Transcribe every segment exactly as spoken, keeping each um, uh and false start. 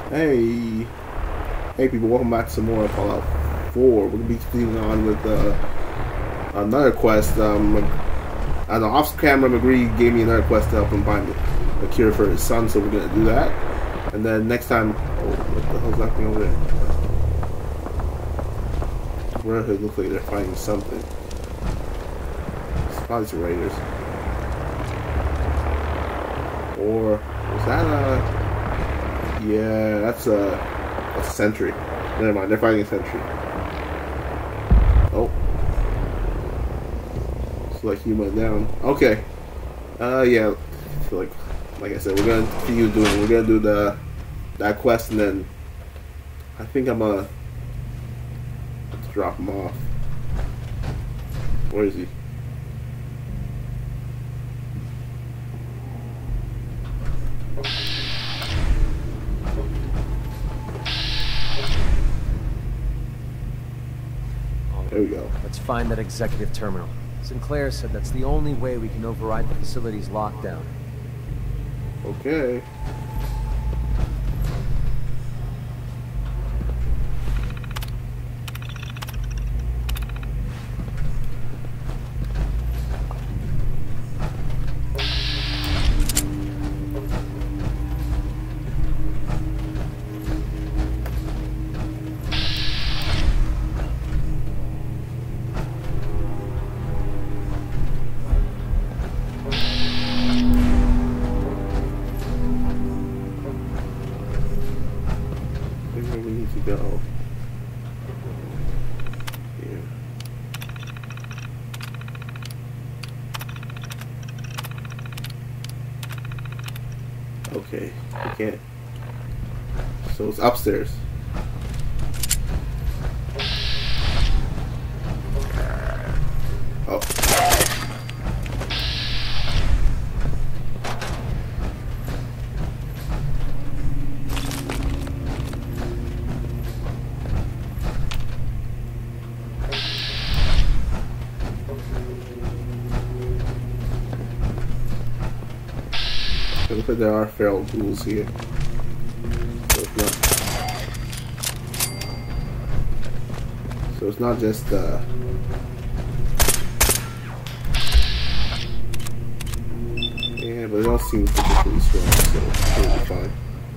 Hey, hey people, welcome back to some more Fallout four. We're gonna be continuing on with uh, another quest. Um, I know off camera, McGree gave me another quest to help him find a cure for his son, so we're gonna do that. And then next time, oh, what the hell's that thing over there? Where it looks like they're finding something. It's probably some raiders. Or was that a? Yeah, that's a, that's a sentry. Never mind, they're fighting a sentry. Oh. It's like he went down. Okay. Uh, yeah. So like, like I said, we're gonna continue doing. We're gonna do the that quest, and then I think I'm gonna have to drop him off. Where is he? There we go. Let's find that executive terminal. Sinclair said that's the only way we can override the facility's lockdown. Okay. Go here. Okay, I can't. So it's upstairs. Oh. It looks like there are feral ghouls here. So it's not. So it's not just uh. Yeah, but it all seems particularly strong, so it'll be fine.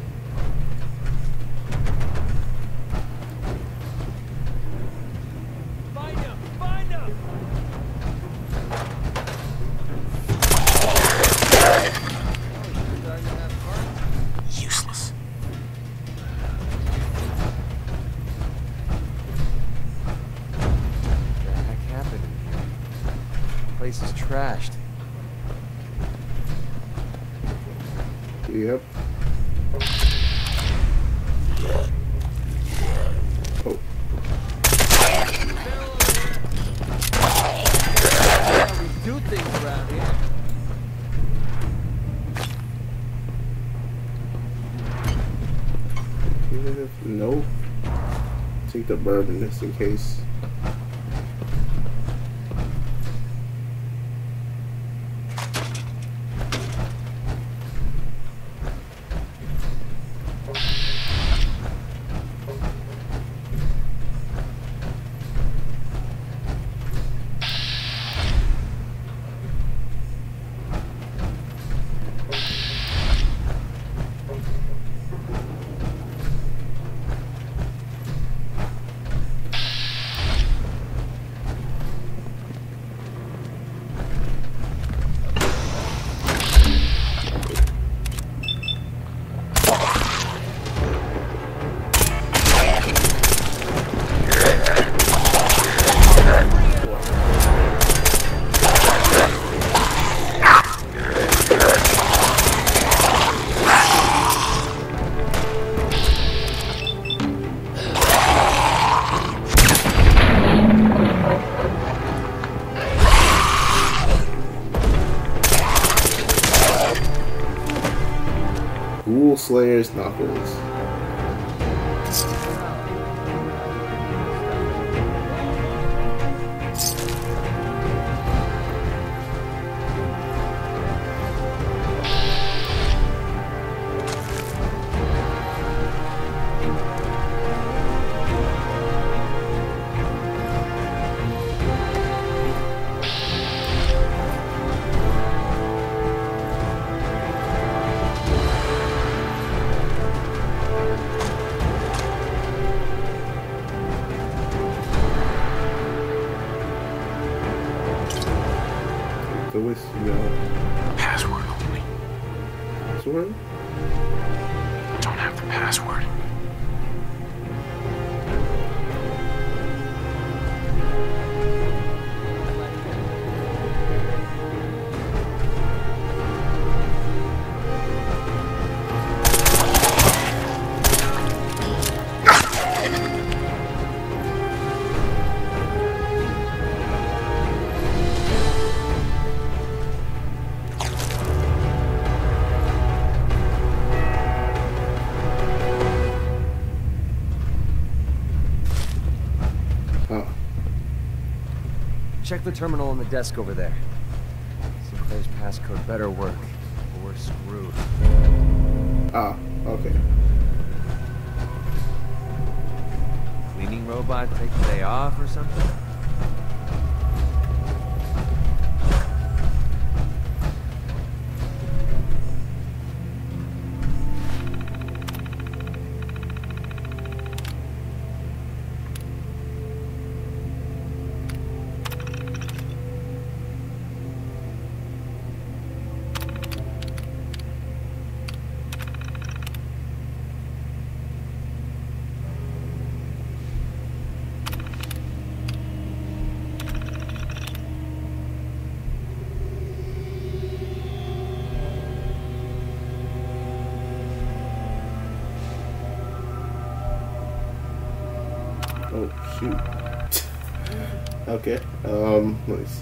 Place is trashed. Yep. Oh. We do things around here. Even if no, take the bourbon just in case. Ghoul Slayer's Knuckles. the password. Check the terminal on the desk over there. Sinclair's passcode better work, or we're screwed. Ah, okay. Cleaning robot take the day off or something? Oh shoot. Okay. Um, let me see.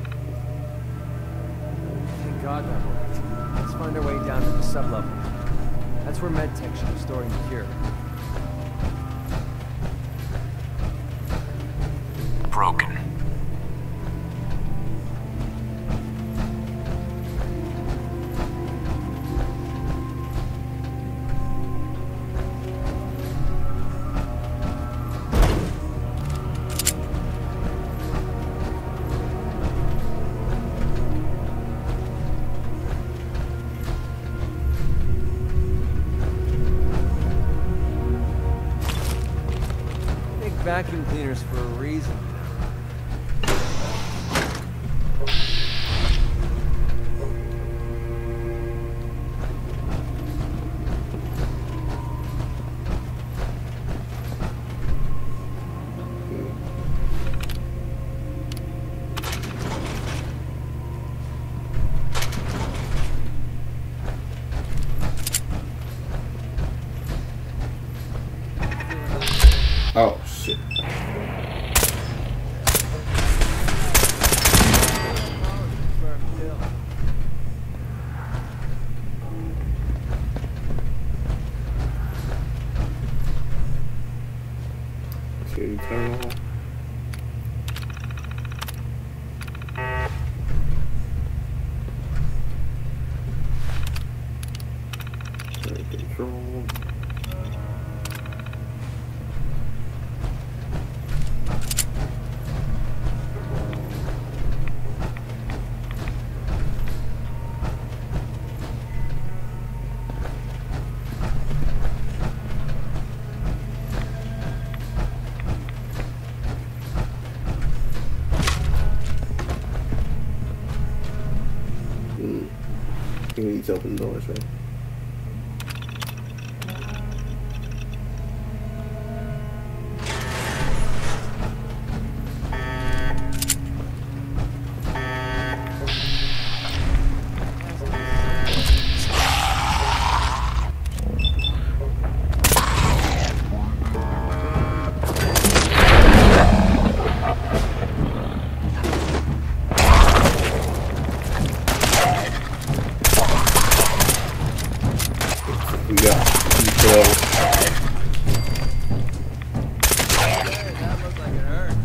Thank God that worked. Let's find our way down to the sublevel. That's where medtech should be storing the cure. Broken. Vacuum cleaners for a reason. Oh shit. Security terminal. Control. Hmm. He needs to open doors, right? We got control. That looked like it hurt.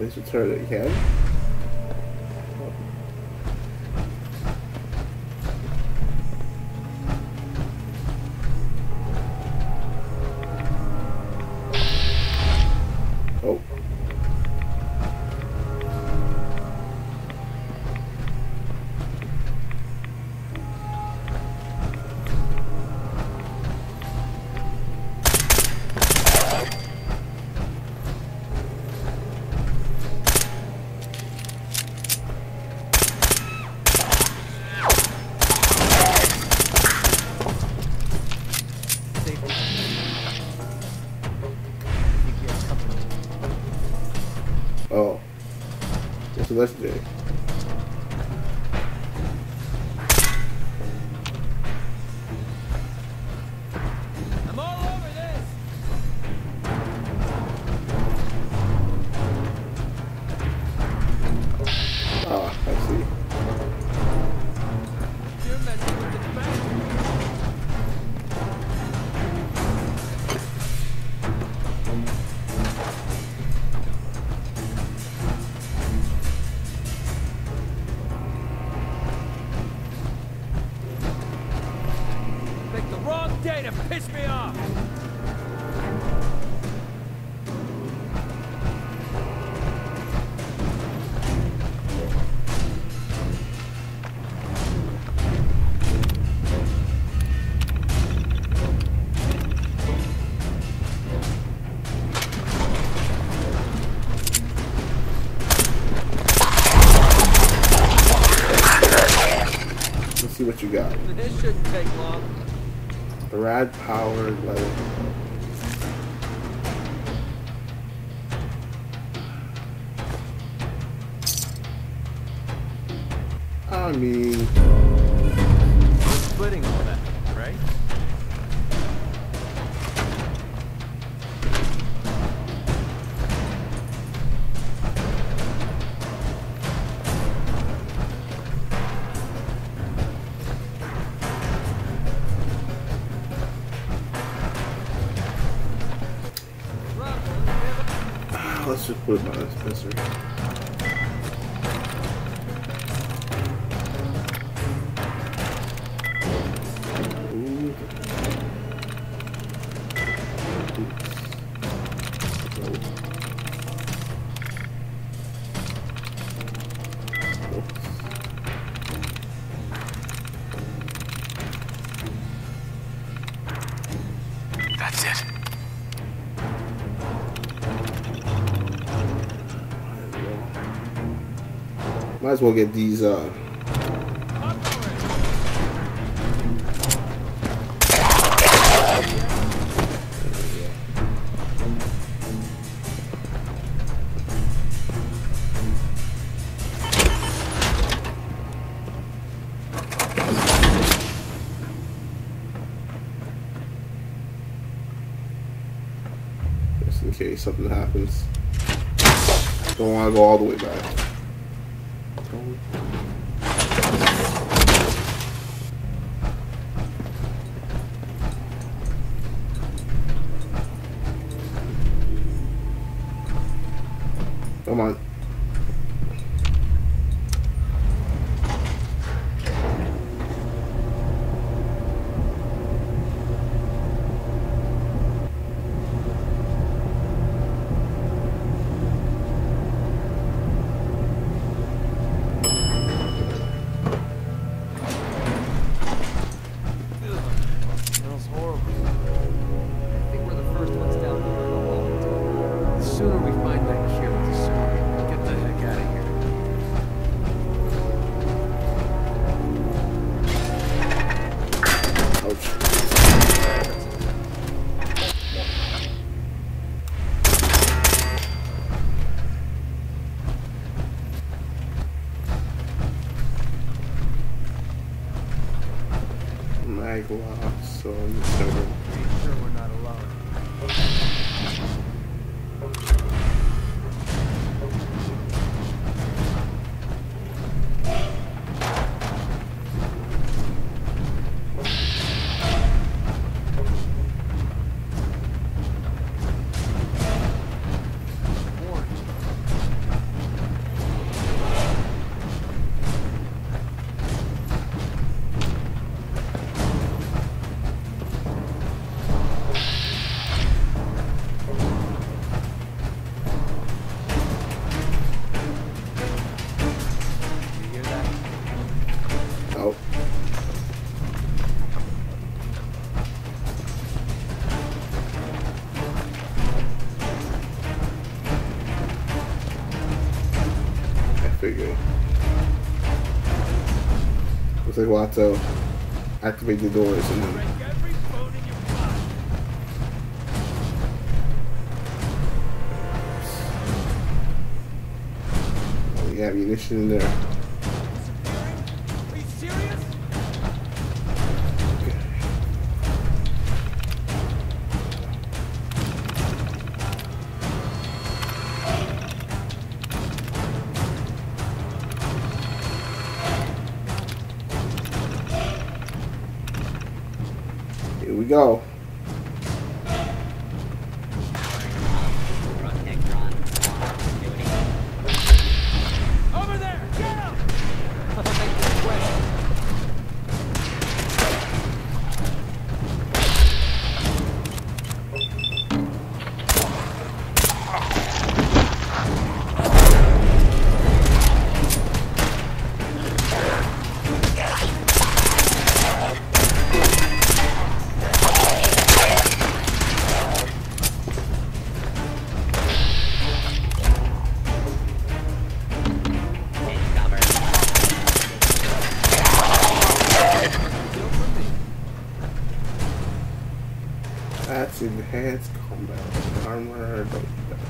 Please return it again. Oh. Oh. What's the legendary? I'm all over this. Ah, I see. You're messing with the back. Picked the wrong day to piss me off. Let's see what you got. This shouldn't take long. Rad powered letter. I mean, We're splitting all that, right? let's just put it by this Spencer. Ooh. That's it. Might as well get these uh just in case something happens. Don't want to go all the way back. Come on. Smells horrible. I think we're the first ones down here in a long time. The sooner we find that cure, the sooner we can get the heck out of here. Mag lock, so I'm just gonna Pretty sure we're not alone. Orange. like we'll have to activate the doors and then. We have ammunition in there. Are you serious? Okay. Here we go. Over there! Get him! I'll make this quick. That's enhanced combat armor. Don't do that.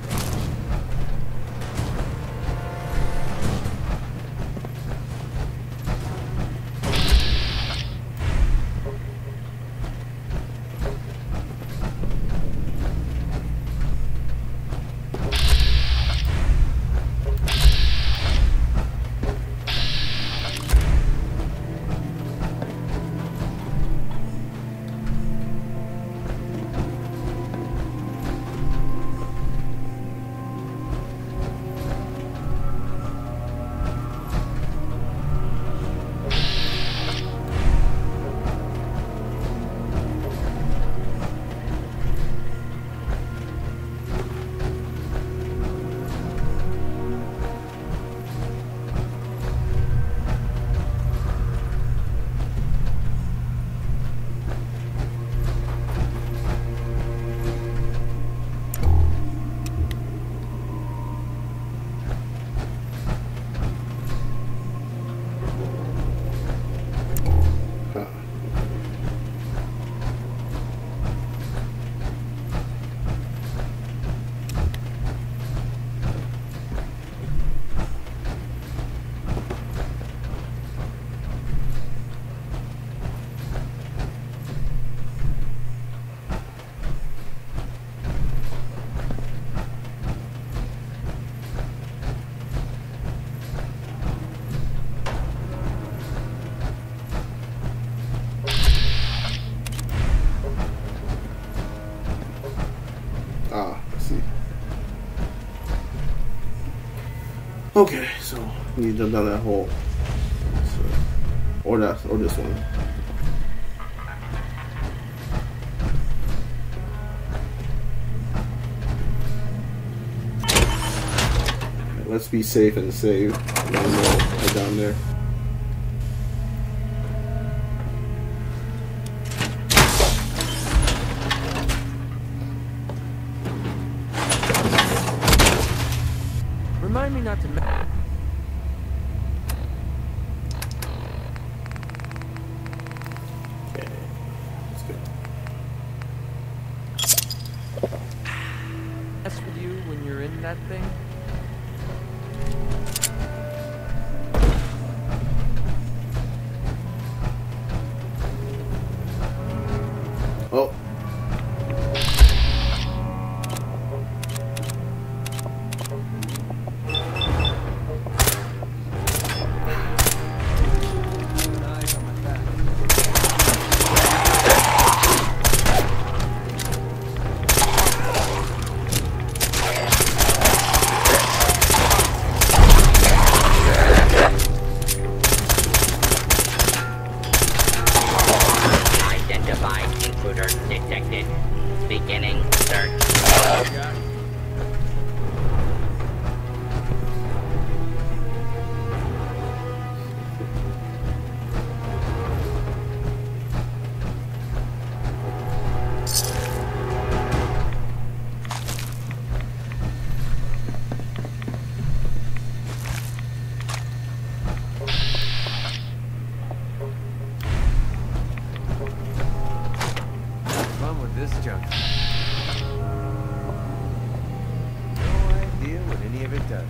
Ah, I see. Okay, so we need to jump down that hole. So, or that, or this one. Okay, let's be safe and save. No more right down there. Remind me not to. Ma Okay, let's go. mess with you when you're in that thing. Oh. Nice on my back. Identified intruder detected. Beginning search. Yeah. this junk? No idea what any of it does.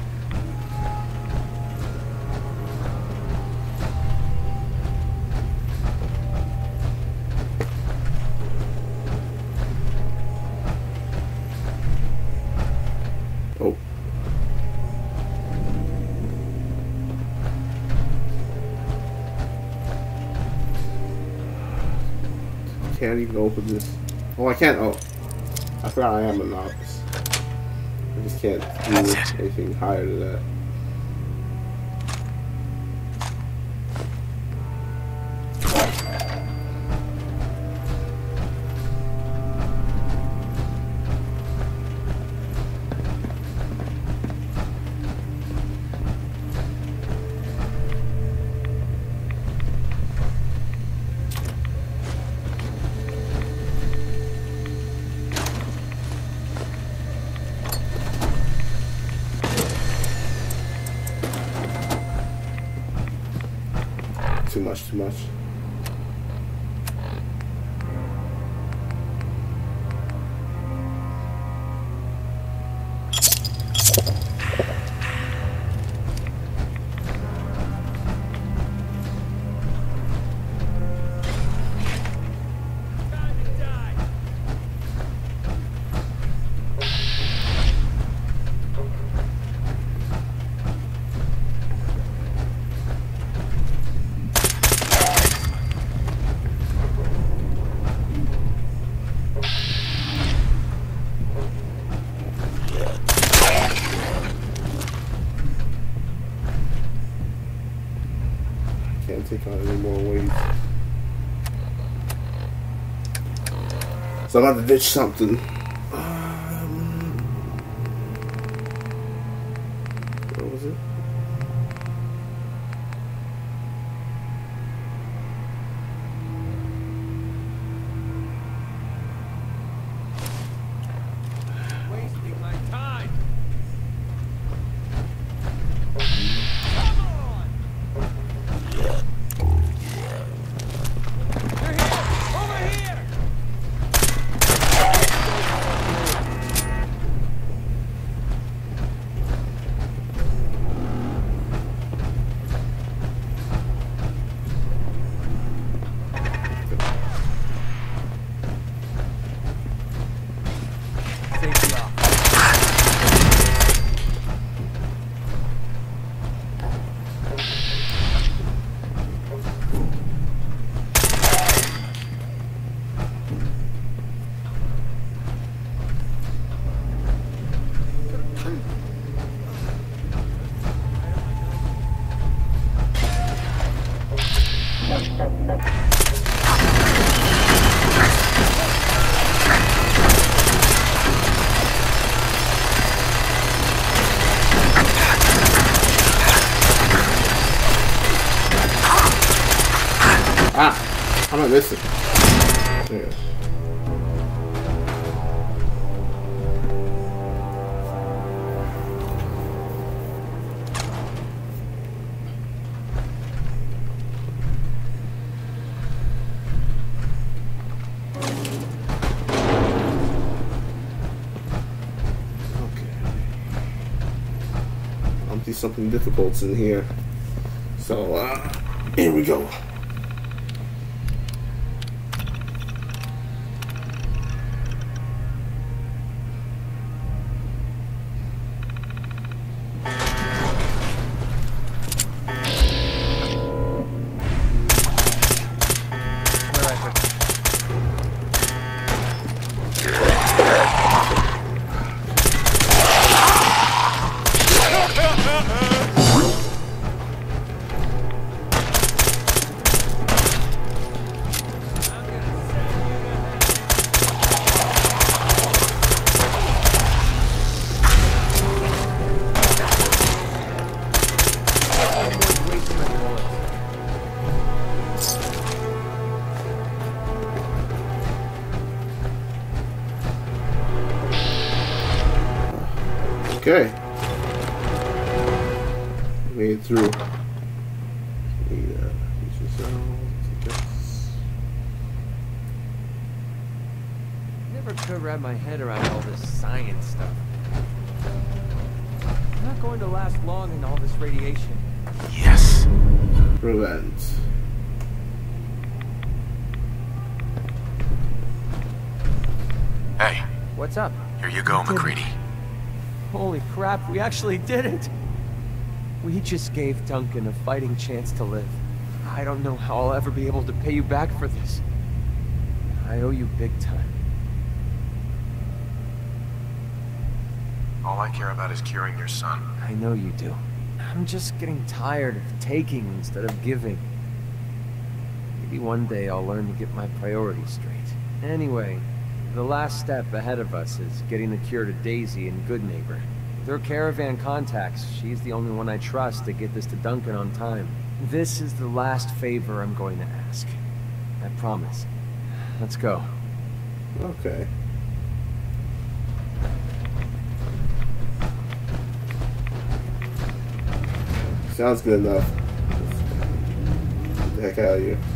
Oh. Can't even open this. Oh, I can't. Oh, I forgot I am a novice. I just can't do anything higher than that. Too much, too much. Can't take on any more weight. So I'm about to ditch something. Um, what was it? Wasting my time. Ah, how am I missing? There. I'll do something difficult in here. So, uh, here we go. Okay. Made it through. never could wrap my head around all this science stuff. I'm not going to last long in all this radiation. Yes. Prevent. Hey, What's up? here you go, McCready. Holy crap, we actually did it! We just gave Duncan a fighting chance to live. I don't know how I'll ever be able to pay you back for this. I owe you big time. All I care about is curing your son. I know you do. I'm just getting tired of taking instead of giving. Maybe one day I'll learn to get my priorities straight. Anyway, the last step ahead of us is getting the cure to Daisy and Good Neighbor. With her caravan contacts, she's the only one I trust to get this to Duncan on time. This is the last favor I'm going to ask. I promise. Let's go. Okay. Sounds good enough. Get the heck out of here.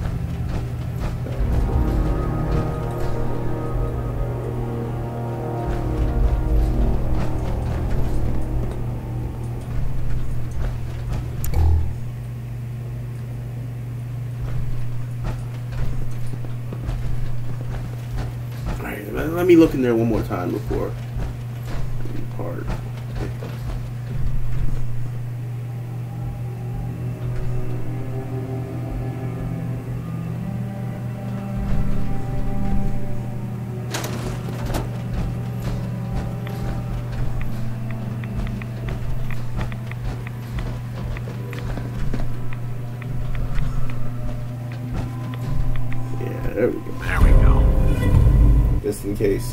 Alright, let me look in there one more time before we part. There we go. There we go. Just in case.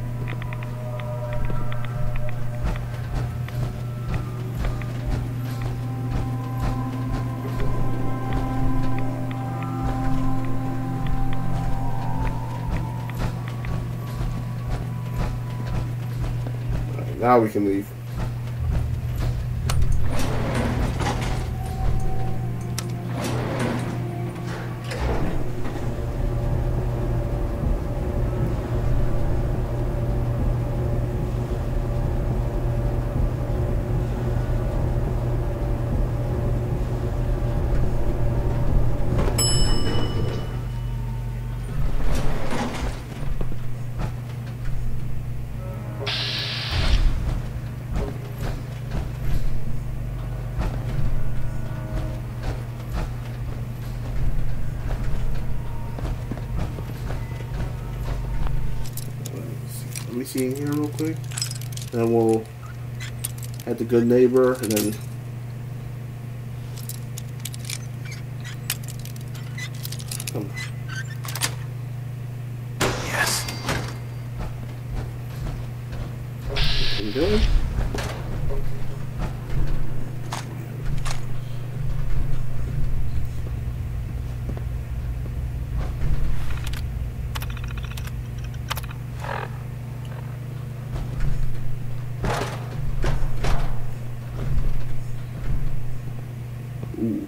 Alright, now we can leave. Let me see in here real quick. Then we'll add the Good Neighbor and then come. Yes. Pretty good. Ooh.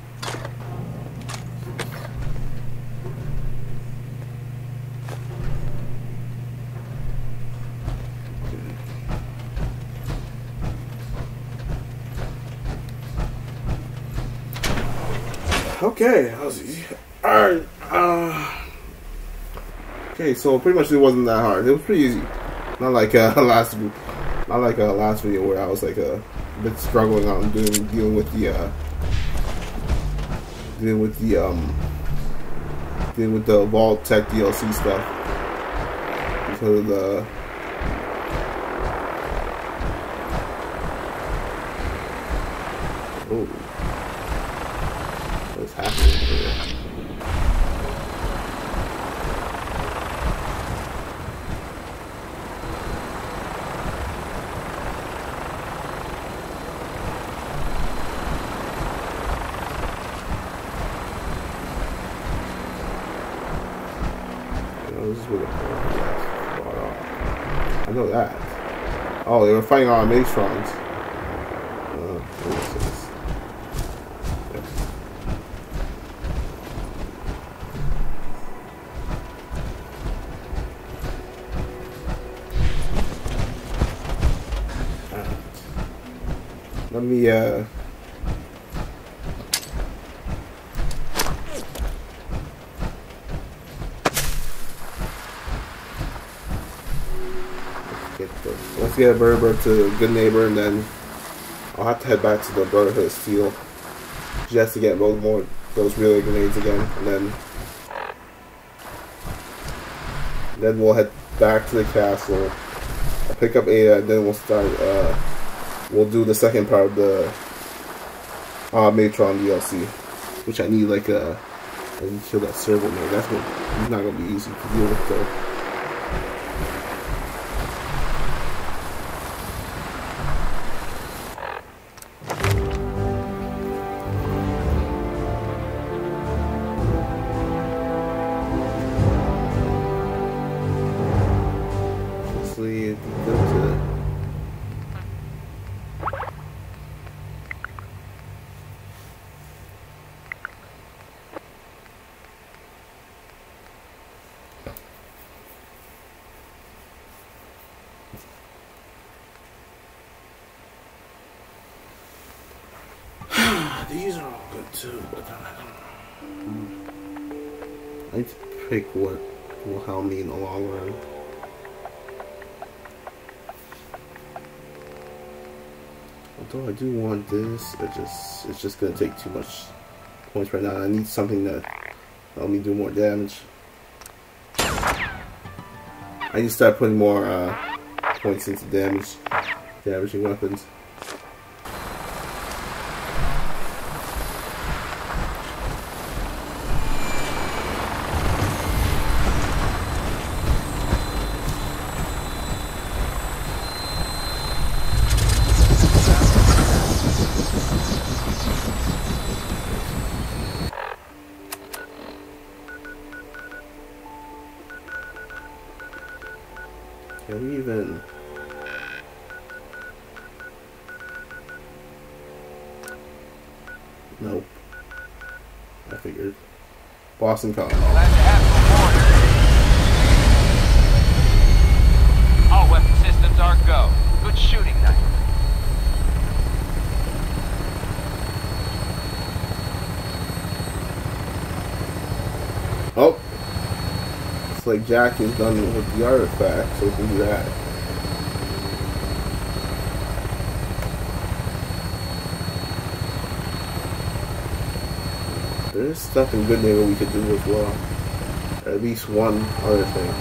Okay, that was easy. Alright, uh, okay, so pretty much it wasn't that hard. It was pretty easy. Not like uh, last, not like uh, last video where I was like uh, a bit struggling on doing dealing with the uh, dealing with the um, dealing with the Vault Tech D L C stuff because of the. Oh. What's happening here? Oh, this is where the brought off. I know that. Oh, they were fighting on Matrons. Uh, what is this? Let me, uh... Let's get, the, let's get a Berber to Good Neighbor, and then I'll have to head back to the Brotherhood of Steel just to get more, more those relay grenades again, and then then we'll head back to the castle. I'll pick up Ada, and then we'll start. Uh, we'll do the second part of the uh, Matron D L C, which I need like a. I need to kill that servo man. That's what. He's not gonna be easy to deal with though. These are all good too, but I don't know. I need to pick what will help me in the long run. Although I do want this, it just it's just gonna take too much points right now. I need something that help me do more damage. I need to start putting more uh, points into damage, damaging weapons. Can we even... Nope. I figured. Boston College. Glad to have you aboard. All weapon systems are go. Good shooting night. Oh! It's like Jack is done with the artifact, so we can do that. There's stuff in Good Neighbor we could do as well. Or at least one other thing.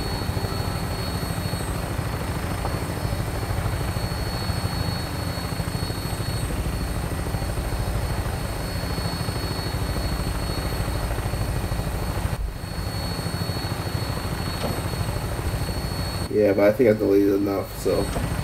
Yeah, but I think I deleted enough, so...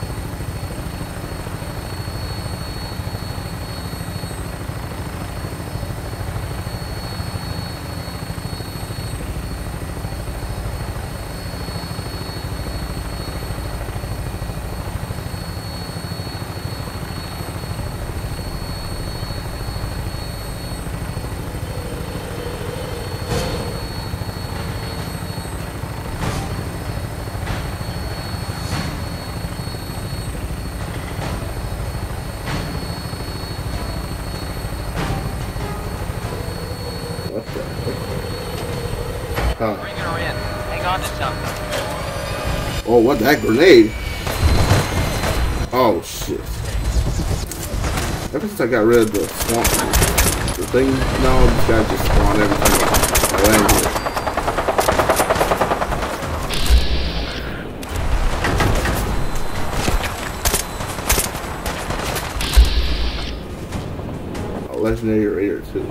Huh. Bring her in. Hang on to something. Oh, what, that grenade? Oh, shit. Ever since I got rid of the swamp, the thing, now these guys just spawn every time I land here. A legendary raider, too.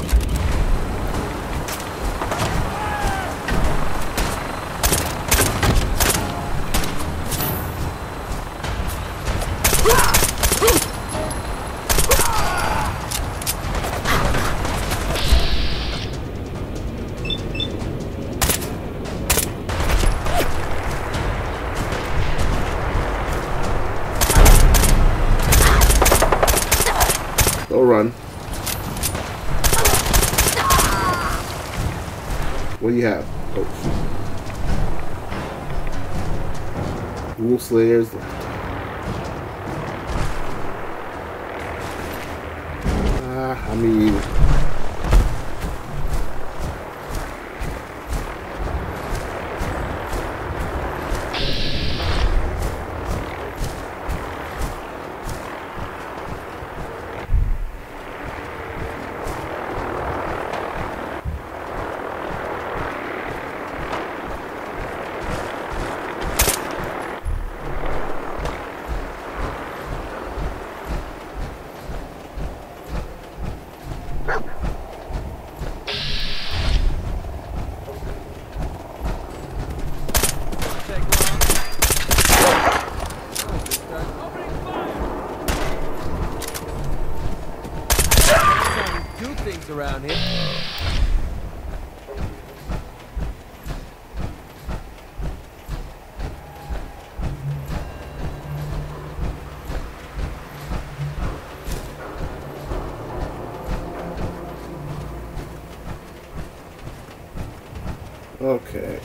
Don't run. What do you have? Oh, shoot. Wolf Slayers. I mean, around here. okay.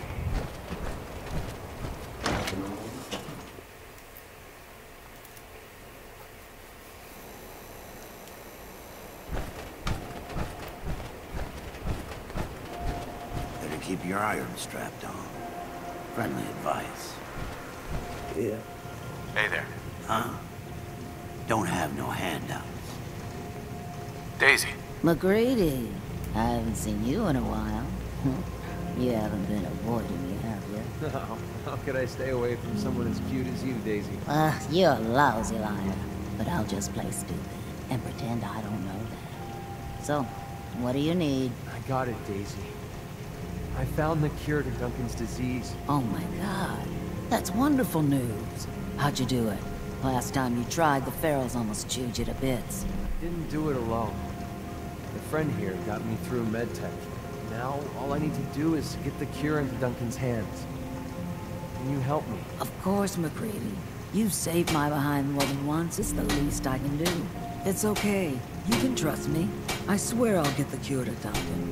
Keep your iron strapped on. Friendly advice. Yeah. Hey there. Huh? Don't have no handouts. Daisy. McGrady, I haven't seen you in a while. You haven't been avoiding me, have you? No, how could I stay away from someone as cute as you, Daisy? Uh, you're a lousy liar. But I'll just play stupid and pretend I don't know that. So, what do you need? I got it, Daisy. I found the cure to Duncan's disease. Oh my god, that's wonderful news. How'd you do it? Last time you tried, the ferals almost chewed you to bits. I didn't do it alone. The friend here got me through medtech. Now, all I need to do is get the cure into Duncan's hands. Can you help me? Of course, McCready. You've saved my behind more than once. It's the least I can do. It's okay. You can trust me. I swear I'll get the cure to Duncan.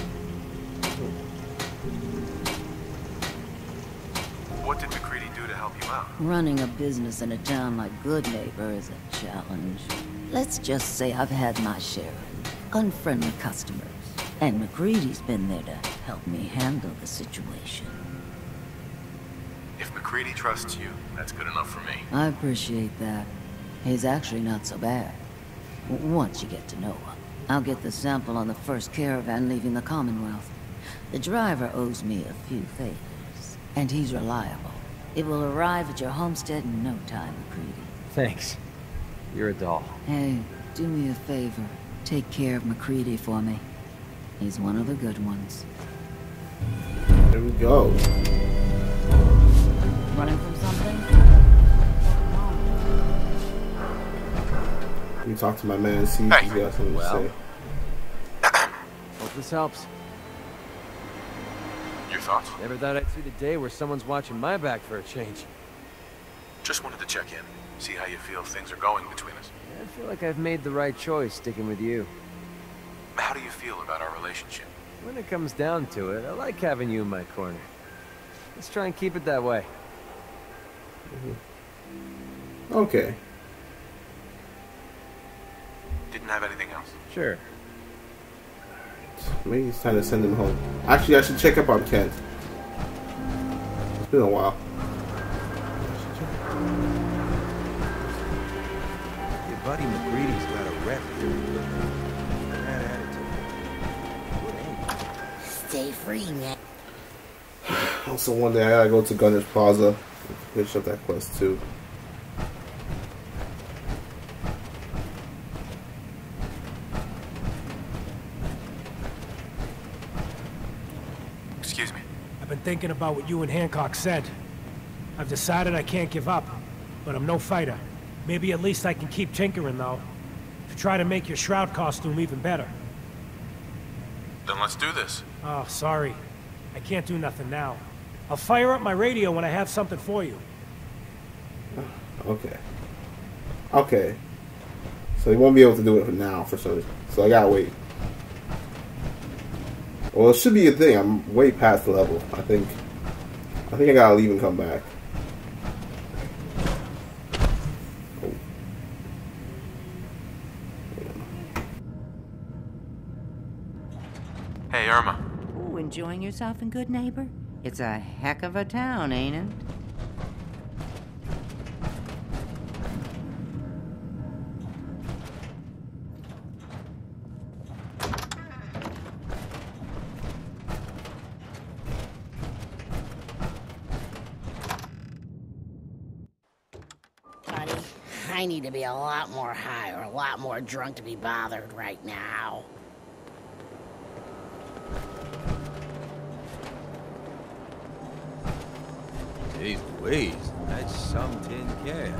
What did McCready do to help you out? Running a business in a town like Good Neighbor is a challenge. Let's just say I've had my share of unfriendly customers. And McCready's been there to help me handle the situation. If McCready trusts you, that's good enough for me. I appreciate that. He's actually not so bad. W- Once you get to know him. I'll get the sample on the first caravan leaving the Commonwealth. The driver owes me a few favors. And he's reliable. It will arrive at your homestead in no time, McCready. Thanks. You're a doll. Hey, do me a favor. Take care of McCready for me. He's one of the good ones. There we go. Running from something? Let me talk to my man and see if Hey. he's got something Well. to say. Hope this helps. Your thoughts? Never thought I'd see the day where someone's watching my back for a change. Just wanted to check in, see how you feel things are going between us. I feel like I've made the right choice sticking with you. How do you feel about our relationship? When it comes down to it, I like having you in my corner. Let's try and keep it that way. Okay. Didn't have anything else? Sure. Maybe it's time to send him home. Actually, I should check up on Kent. It's been a while. Your buddy McGready's got a rep here. That attitude. Stay free, man. Also, one day I gotta go to Gunner's Plaza. Finish up that quest too. Excuse me. I've been thinking about what you and Hancock said. I've decided I can't give up, but I'm no fighter. Maybe at least I can keep tinkering, though, to try to make your shroud costume even better. Then let's do this. Oh, sorry. I can't do nothing now. I'll fire up my radio when I have something for you. Okay. Okay. So he won't be able to do it for now for some reason. So I gotta wait. Well, it should be a thing. I'm way past the level. I think. I think I gotta leave and come back. Oh. enjoying yourself in Good Neighbor? It's a heck of a town, ain't it? Buddy, I need to be a lot more high or a lot more drunk to be bothered right now. Jeez Louise, that's some tin can.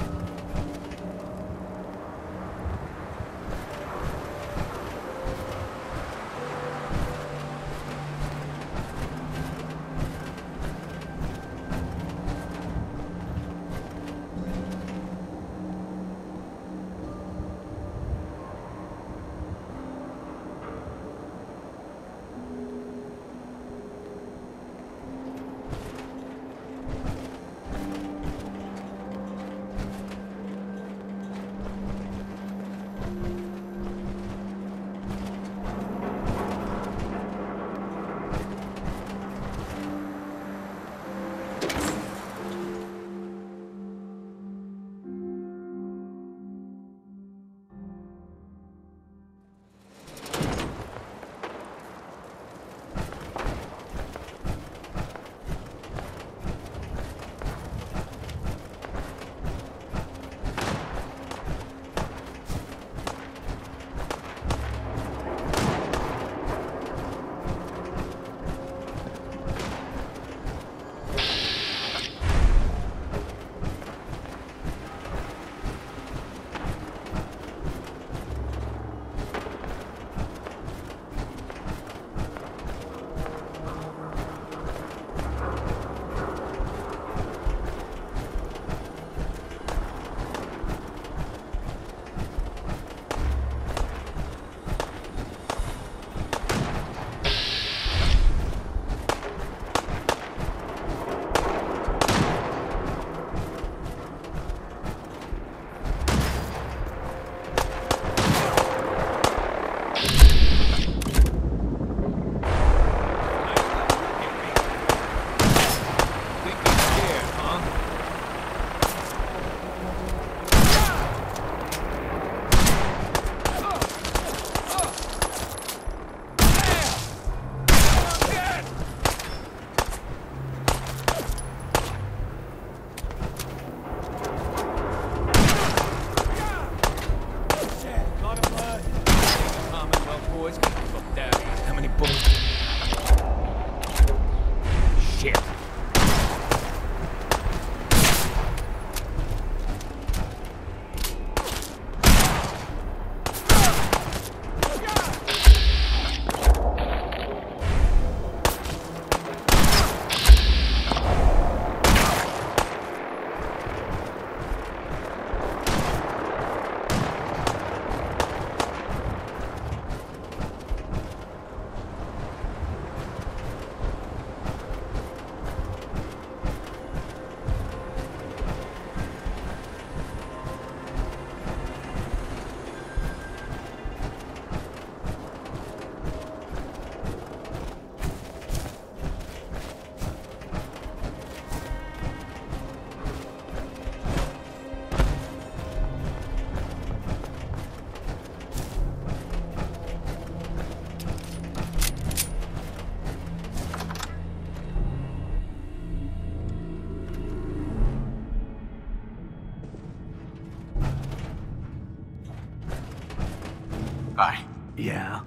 Hi. Yeah?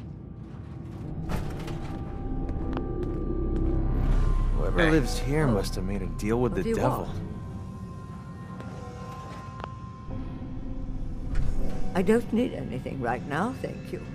Whoever Hey. lives here must have made a deal with What do the you devil. want? I don't need anything right now, thank you.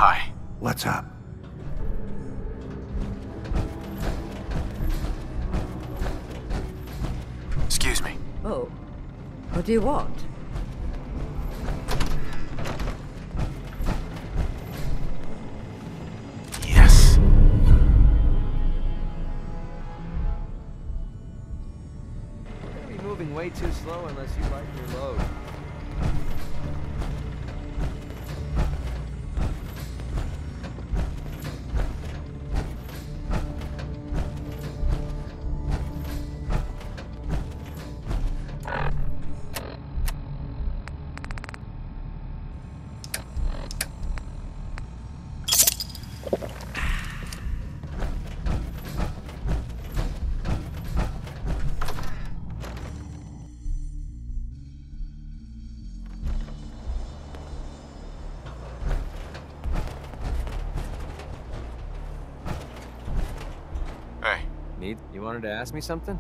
Hi. What's up? Excuse me. Oh. What do you want? Yes. You're gonna be moving way too slow unless you like your load. Hey, Need? You wanted to ask me something?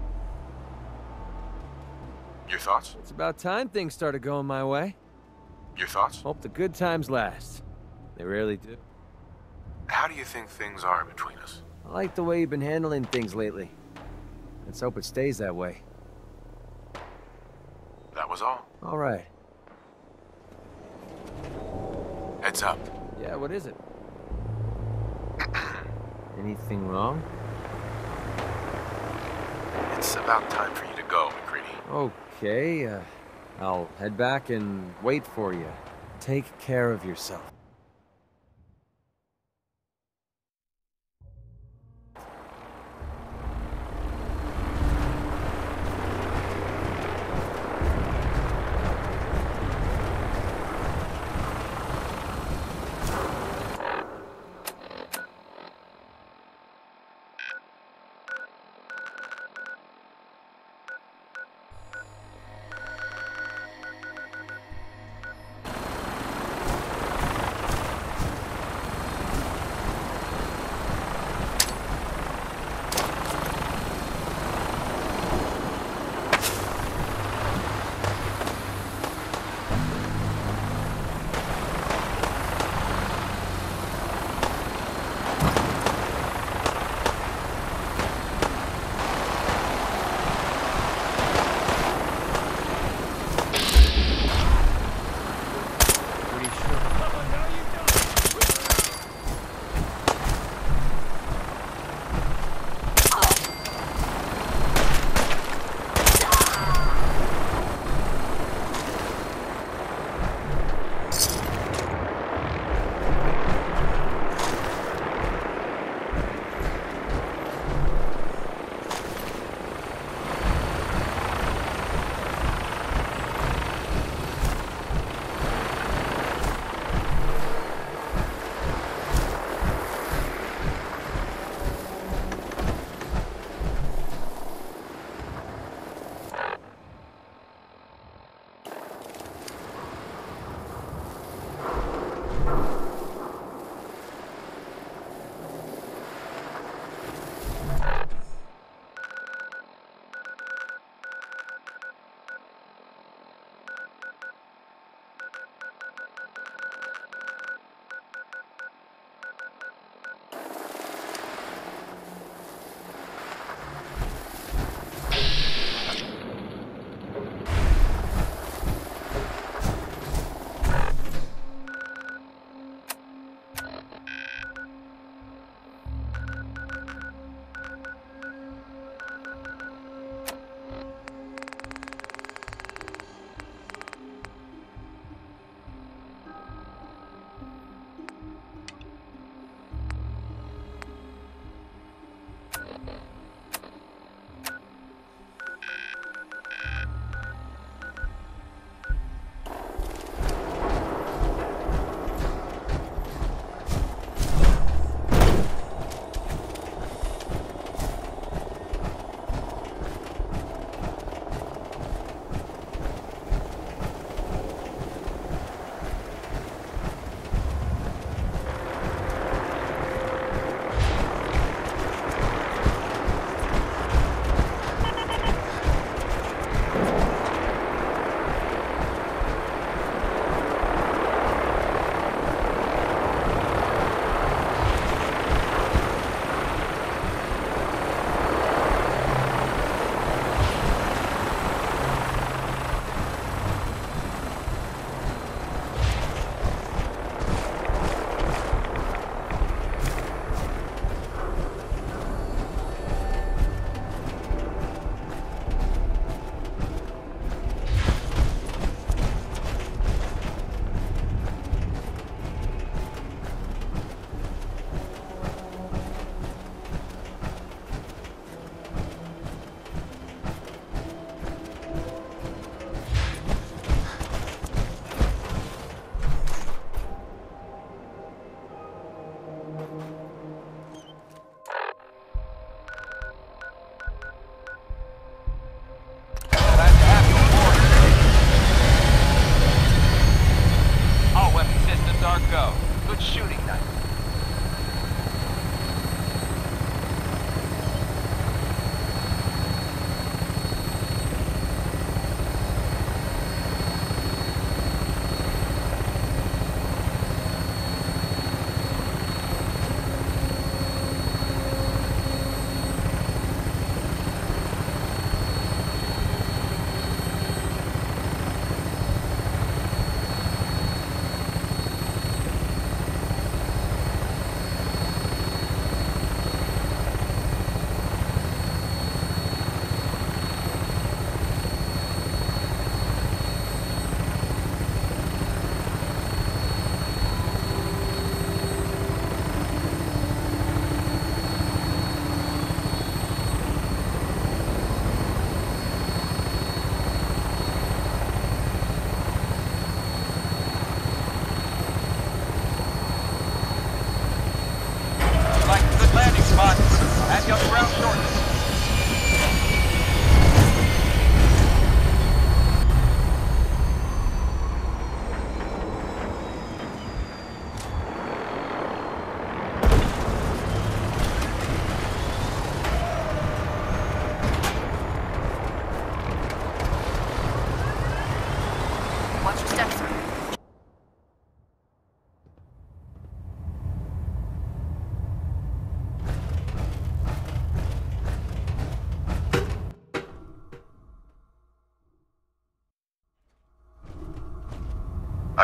your thoughts? It's about time things started going my way. Your thoughts? Hope the good times last. They rarely do. How do you think things are between us? I like the way you've been handling things lately. Let's hope it stays that way. That was all. All right. Heads up. Yeah, what is it? Anything wrong? It's about time for you to go, McCready. Okay, uh, I'll head back and wait for you. Take care of yourself.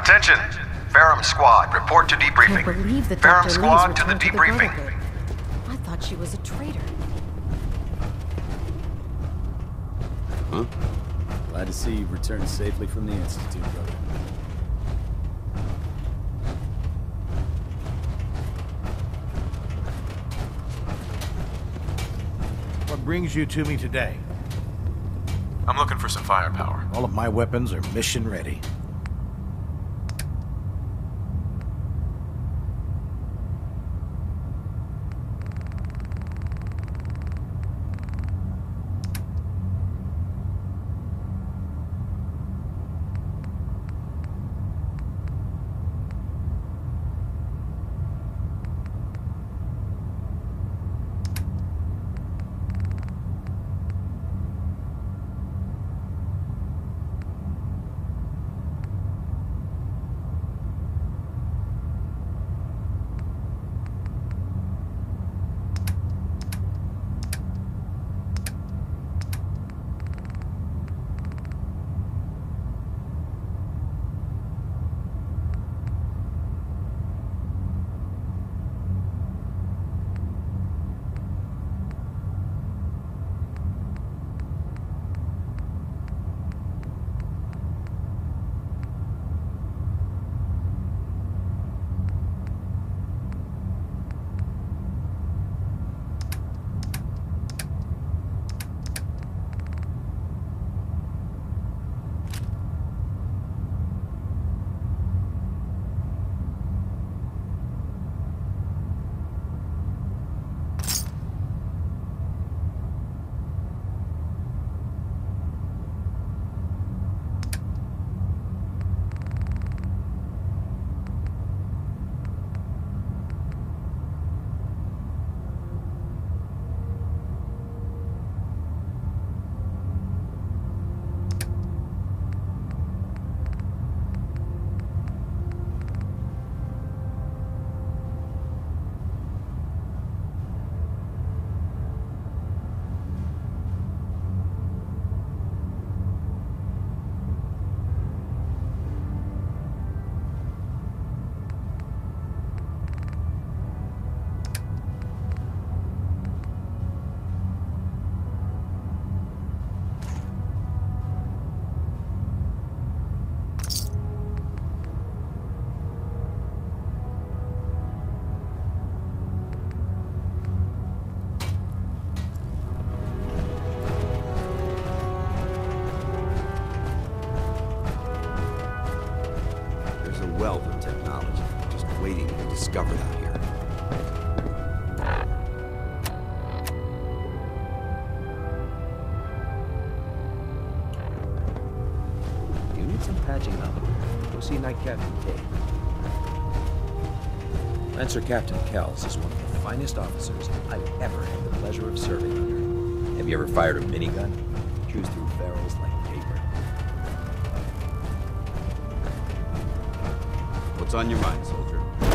Attention! Ferrum Squad, report to debriefing. I can't believe that Ferrum Doctor Squad Lee's to the returned to debriefing. Brotherhood. I thought she was a traitor. Huh? Glad to see you returned safely from the Institute, brother. What brings you to me today? I'm looking for some firepower. All of my weapons are mission ready. Wealth of technology, just waiting to be discovered out here. You need some patching up. Go see Night Captain K. Lancer Captain Kells is one of the finest officers I've ever had the pleasure of serving under. Have you ever fired a minigun? Chews through barrels like paper. What's on your mind, soldier?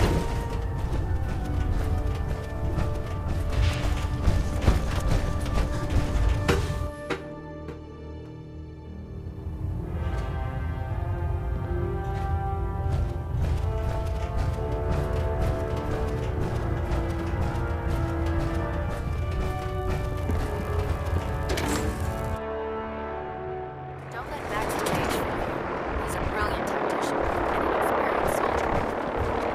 Don't let Max engage. He's a brilliant tactician and an experienced soldier.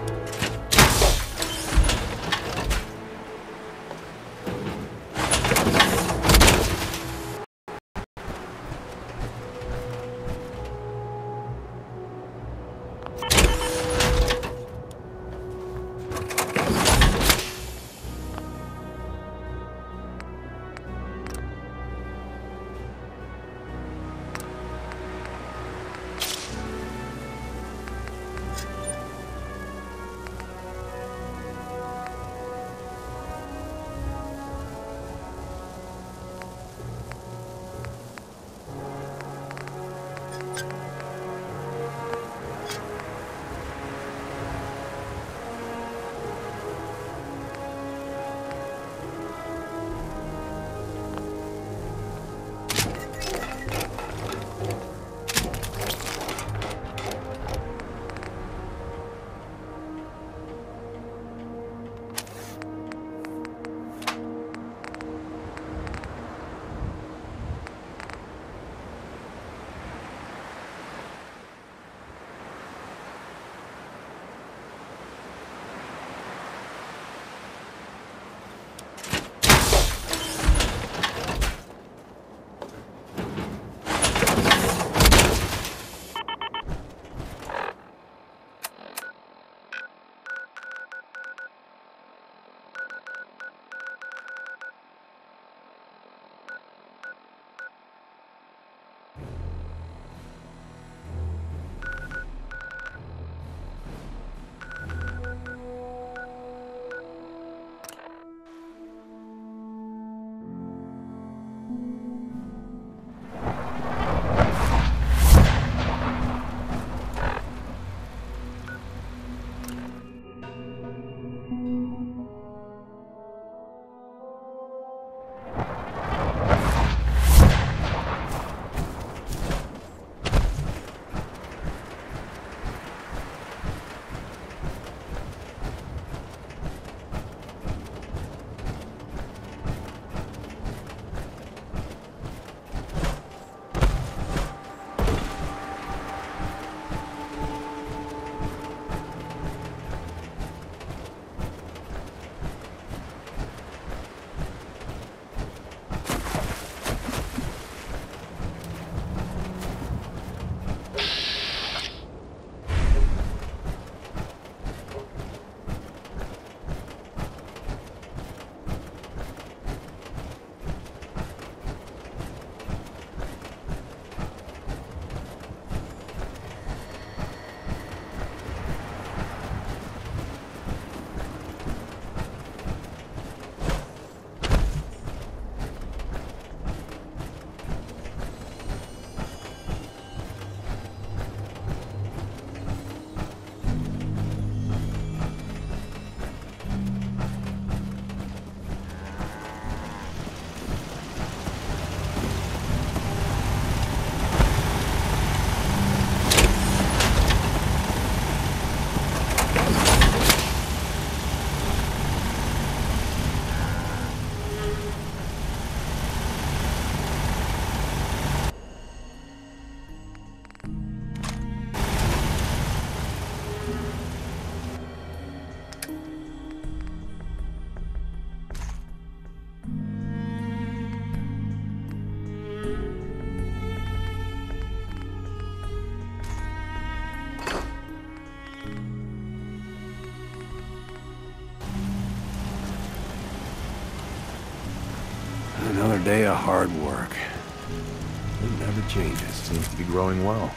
Another day of hard work. It never changes. Seems to be growing well.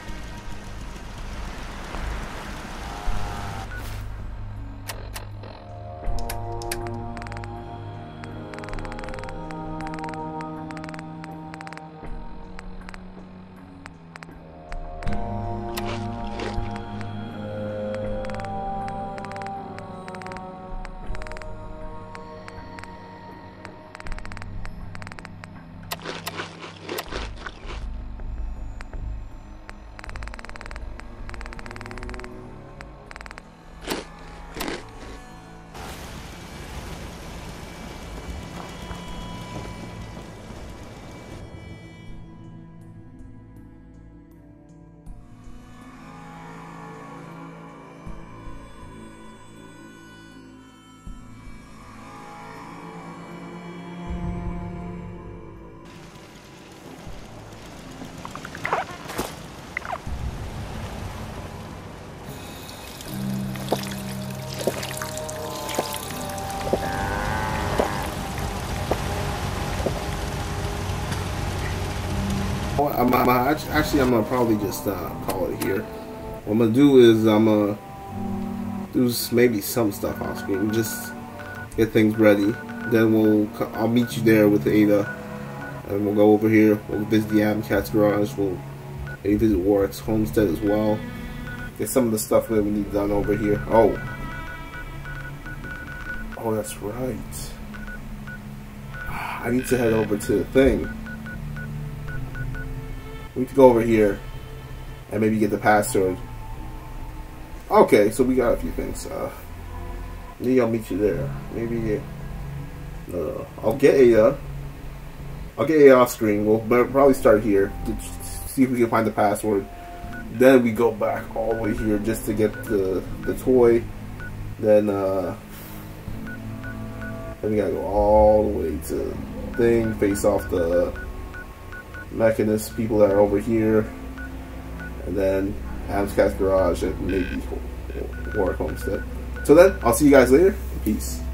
know what? I'm, I'm actually I'm gonna probably just uh, call it here. What I'm gonna do is I'm gonna do maybe some stuff off screen, just get things ready. Then we'll I'll meet you there with Ada, and we'll go over here. We'll visit the Amcat's garage. We'll maybe visit Warwick's homestead as well. Get some of the stuff that we need done over here. Oh, oh, that's right. I need to head over to the thing. We need to go over here and maybe get the password. Okay, so we got a few things. Uh, maybe I'll meet you there. Maybe uh, I'll get Ada. I'll get Ada off screen. We'll probably start here to see if we can find the password. Then we go back all the way here just to get the the toy. Then uh, then we gotta go all the way to the thing, face off the mechanist people that are over here, and then Amscat's garage and maybe Warwick Homestead. So then, I'll see you guys later. Peace.